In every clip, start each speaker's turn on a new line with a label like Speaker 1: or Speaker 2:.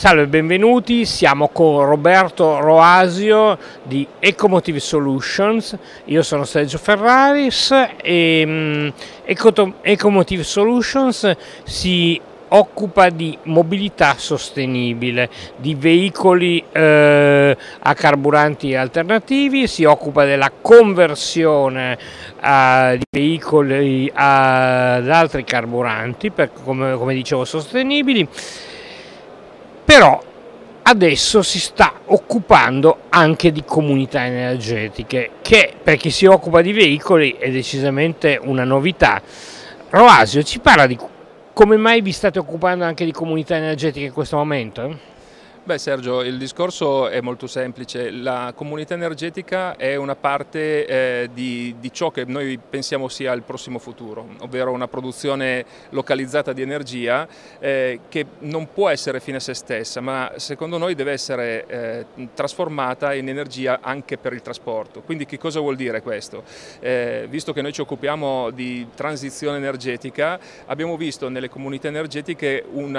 Speaker 1: Salve, benvenuti, siamo con Roberto Roasio di Ecomotive Solutions. Io sono Sergio Ferraris e Ecomotive Solutions si occupa di mobilità sostenibile, di veicoli a carburanti alternativi, si occupa della conversione di veicoli ad altri carburanti, come dicevo, sostenibili. Però adesso si sta occupando anche di comunità energetiche, che per chi si occupa di veicoli è decisamente una novità. Roasio, ci parla di come mai vi state occupando anche di comunità energetiche in questo momento?
Speaker 2: Beh Sergio, il discorso è molto semplice, la comunità energetica è una parte di ciò che noi pensiamo sia il prossimo futuro, ovvero una produzione localizzata di energia che non può essere fine a se stessa, ma secondo noi deve essere trasformata in energia anche per il trasporto. Quindi che cosa vuol dire questo? Visto che noi ci occupiamo di transizione energetica, abbiamo visto nelle comunità energetiche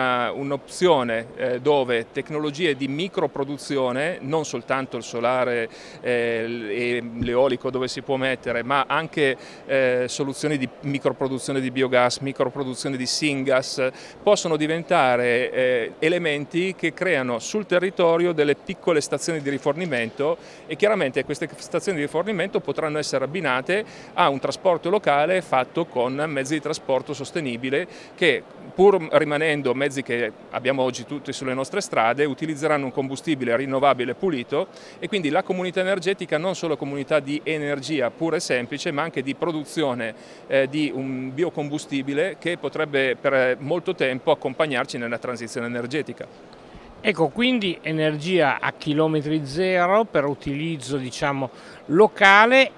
Speaker 2: un'opzione dove tecnologie di microproduzione, non soltanto il solare e l'eolico dove si può mettere, ma anche soluzioni di microproduzione di biogas, microproduzione di syngas, possono diventare elementi che creano sul territorio delle piccole stazioni di rifornimento e chiaramente queste stazioni di rifornimento potranno essere abbinate a un trasporto locale fatto con mezzi di trasporto sostenibile che, pur rimanendo mezzi che abbiamo oggi tutti sulle nostre strade, utilizzeranno un combustibile rinnovabile pulito e quindi la comunità energetica non solo comunità di energia pura e semplice, ma anche di produzione di un biocombustibile che potrebbe per molto tempo accompagnarci nella transizione energetica.
Speaker 1: Ecco, quindi energia a chilometri zero per utilizzo, diciamo, locale,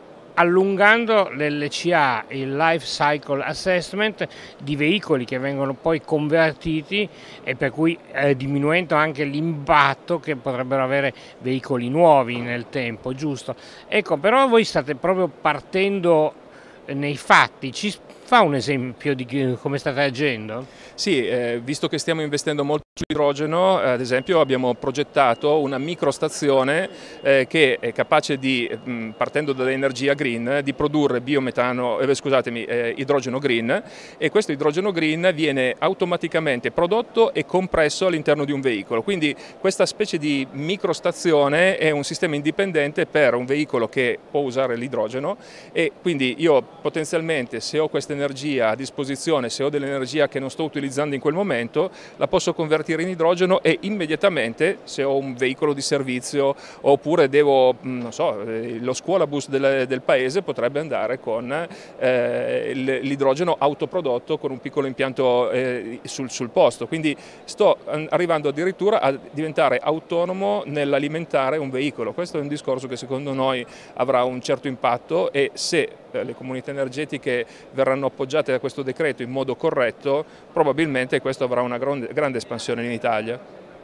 Speaker 1: allungando l'LCA, il Life Cycle Assessment, di veicoli che vengono poi convertiti e per cui diminuendo anche l'impatto che potrebbero avere veicoli nuovi nel tempo, giusto? Ecco, però voi state proprio partendo nei fatti, ci fa un esempio di come state agendo?
Speaker 2: Sì, visto che stiamo investendo molto sull'idrogeno, ad esempio abbiamo progettato una microstazione che è capace di, partendo dall'energia green, di produrre idrogeno green, e questo idrogeno green viene automaticamente prodotto e compresso all'interno di un veicolo. Quindi questa specie di microstazione è un sistema indipendente per un veicolo che può usare l'idrogeno e quindi io potenzialmente, se ho questa energia a disposizione, se ho dell'energia che non sto utilizzando in quel momento, la posso convertire in idrogeno e immediatamente, se ho un veicolo di servizio oppure devo, non so, lo scuolabus del paese potrebbe andare con l'idrogeno autoprodotto con un piccolo impianto sul posto. Quindi sto arrivando addirittura a diventare autonomo nell'alimentare un veicolo. Questo è un discorso che secondo noi avrà un certo impatto e se le comunità energetiche verranno appoggiate da questo decreto in modo corretto, probabilmente questo avrà una grande espansione in Italia.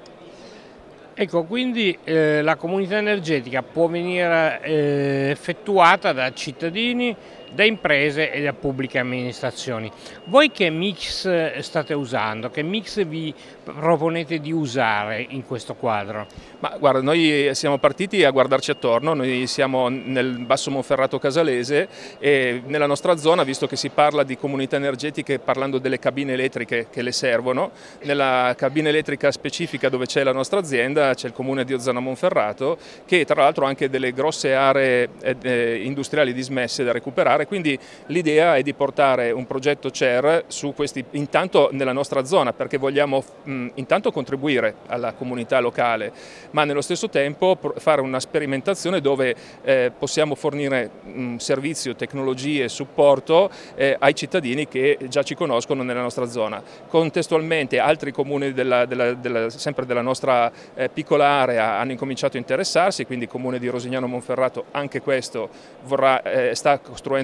Speaker 1: Ecco, quindi la comunità energetica può venire effettuata da cittadini, da imprese e da pubbliche amministrazioni. Voi che mix state usando? Che mix vi proponete di usare in questo quadro?
Speaker 2: Ma guarda, noi siamo partiti a guardarci attorno, noi siamo nel Basso Monferrato casalese e nella nostra zona, visto che si parla di comunità energetiche parlando delle cabine elettriche che le servono, nella cabina elettrica specifica dove c'è la nostra azienda c'è il comune di Ozzano Monferrato che tra l'altro ha anche delle grosse aree industriali dismesse da recuperare, quindi l'idea è di portare un progetto CER su questi, intanto nella nostra zona, perché vogliamo intanto contribuire alla comunità locale, ma nello stesso tempo fare una sperimentazione dove possiamo fornire servizio, tecnologie, supporto ai cittadini che già ci conoscono nella nostra zona. Contestualmente altri comuni sempre della nostra piccola area hanno incominciato a interessarsi, quindi il comune di Rosignano Monferrato anche questo sta costruendo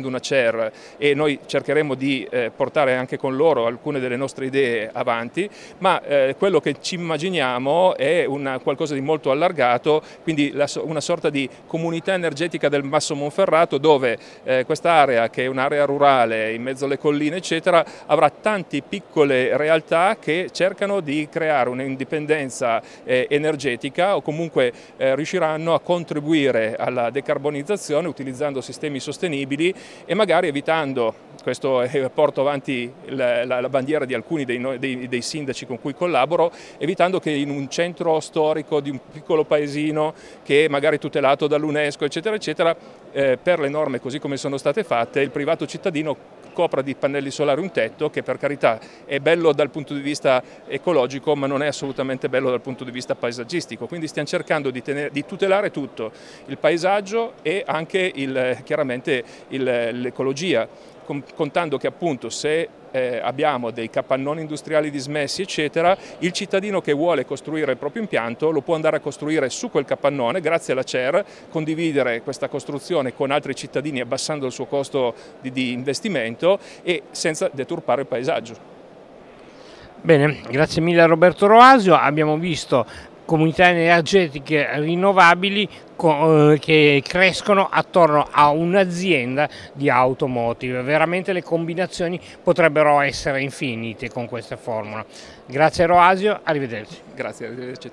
Speaker 2: una CER e noi cercheremo di portare anche con loro alcune delle nostre idee avanti, ma quello che ci immaginiamo è qualcosa di molto allargato, quindi una sorta di comunità energetica del Basso Monferrato, dove quest'area, che è un'area rurale in mezzo alle colline eccetera, avrà tante piccole realtà che cercano di creare un'indipendenza energetica o comunque riusciranno a contribuire alla decarbonizzazione utilizzando sistemi sostenibili e magari evitando, questo porto avanti la bandiera di alcuni dei sindaci con cui collaboro, evitando che in un centro storico di un piccolo paesino che è magari tutelato dall'UNESCO eccetera eccetera, per le norme così come sono state fatte, il privato cittadino copra di pannelli solari un tetto che, per carità, è bello dal punto di vista ecologico, ma non è assolutamente bello dal punto di vista paesaggistico. Quindi stiamo cercando di tutelare tutto, il paesaggio e anche chiaramente l'ecologia, contando che appunto se abbiamo dei capannoni industriali dismessi eccetera, il cittadino che vuole costruire il proprio impianto lo può andare a costruire su quel capannone grazie alla CER, condividere questa costruzione con altri cittadini abbassando il suo costo di investimento e senza deturpare il paesaggio.
Speaker 1: Bene, grazie mille a Roberto Roasio. Abbiamo visto comunità energetiche rinnovabili che crescono attorno a un'azienda di automotive. Veramente le combinazioni potrebbero essere infinite con questa formula. Grazie Roasio, arrivederci.
Speaker 2: Grazie, arrivederci.